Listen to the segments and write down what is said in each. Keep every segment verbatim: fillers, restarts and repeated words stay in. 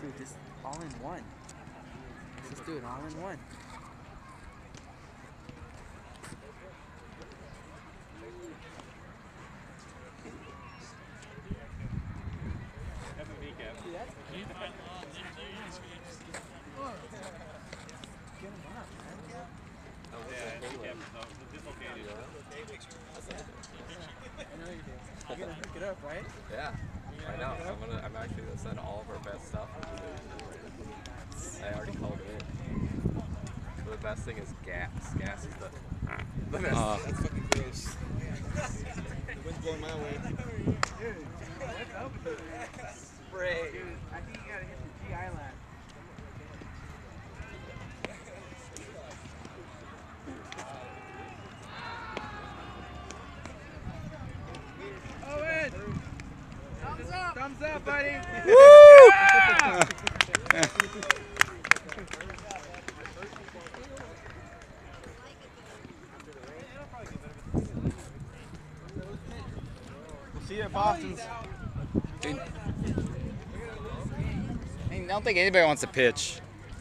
Dude, just all in one. Let's just do it all in one. You're gonna hook it up, right? Yeah, I know. I'm gonna. I'm actually gonna send all of our best stuff. I already called it in. But the best thing is gas. Gas is the the best. Uh, That's fucking gross. The wind's blowing my way. Dude, what's up with this? Spray. Dude, I think you gotta hit the G I line. Owen! Thumbs up! Thumbs up, buddy! Woo! Yeah! We'll see you at Boston's. Dude. I don't think anybody wants to pitch.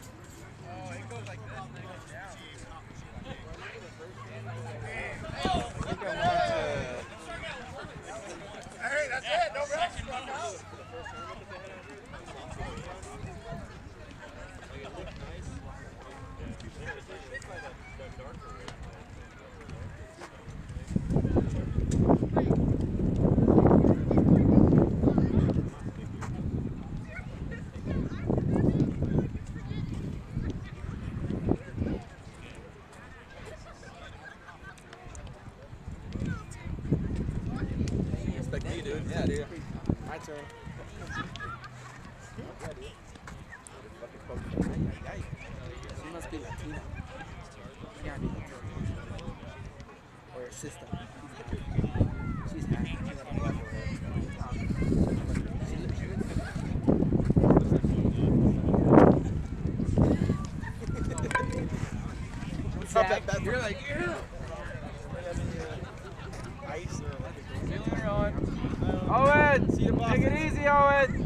Hey, that's it. No rush. Respect me, dude. Yeah, dude. My turn. She must be Latina. She gotta be Latina. Or her sister. She's half. She's got a black What's up, that bad? You're like, yeah. Ice or Owen! See you, Take it easy, Owen!